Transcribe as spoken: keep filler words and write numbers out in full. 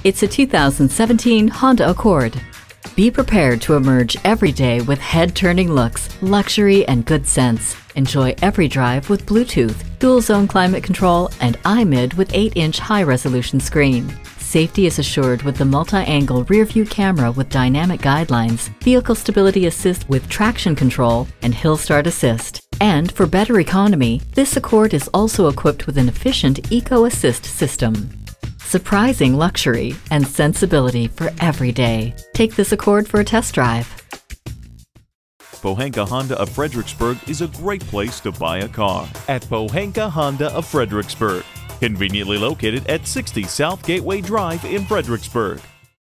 It's a two thousand seventeen Honda Accord. Be prepared to emerge every day with head-turning looks, luxury, and good sense. Enjoy every drive with Bluetooth, dual-zone climate control, and iMid with eight inch high-resolution screen. Safety is assured with the multi-angle rear-view camera with dynamic guidelines, vehicle stability assist with traction control, and hill start assist. And for better economy, this Accord is also equipped with an efficient Eco Assist system. Surprising luxury and sensibility for every day. Take this Accord for a test drive. Pohanka Honda of Fredericksburg is a great place to buy a car. At Pohanka Honda of Fredericksburg, conveniently located at sixty South Gateway Drive in Fredericksburg.